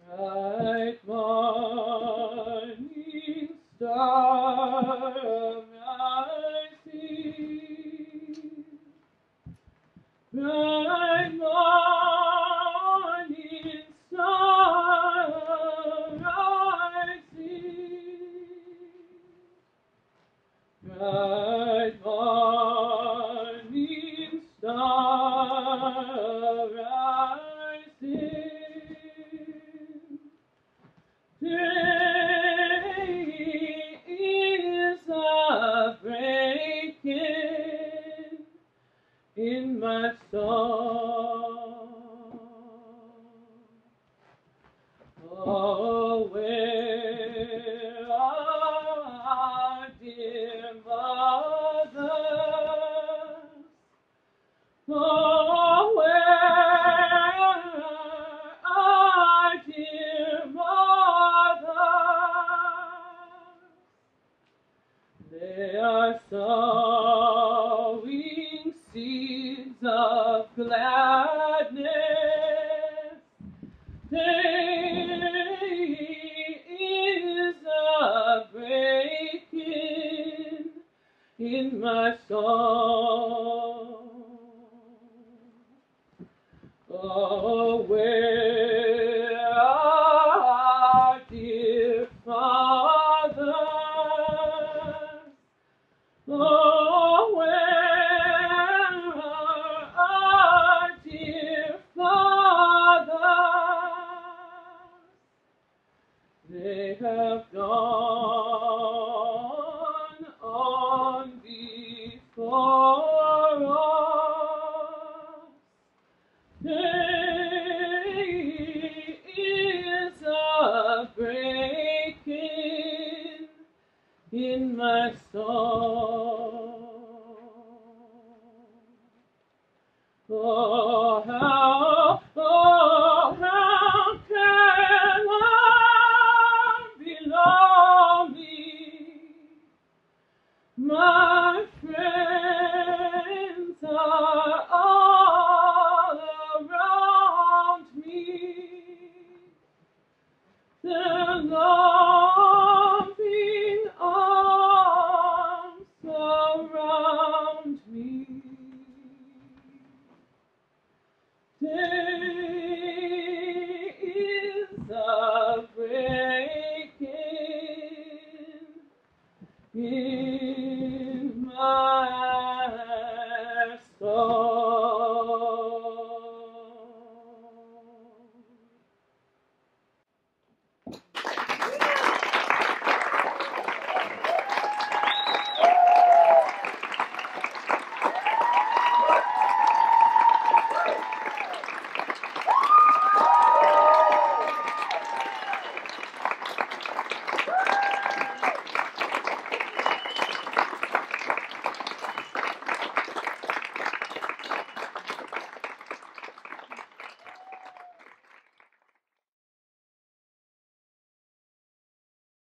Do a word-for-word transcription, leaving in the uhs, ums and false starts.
Bright morning star rising, bright morning star rising, bright morning star rising. Day is a breaking in my soul. Oh, where are dear mothers? Oh, where are dear mothers? They are sowing seeds of gladness. Day is a breaking in my soul. Oh, where are dear fathers? Oh, where are dear fathers? They have gone on before us. Day is a breaking in my soul. Oh, how, oh, how can I be lonely? My friends are all around me. Their loving arms surround me. Day is a breaking in my soul.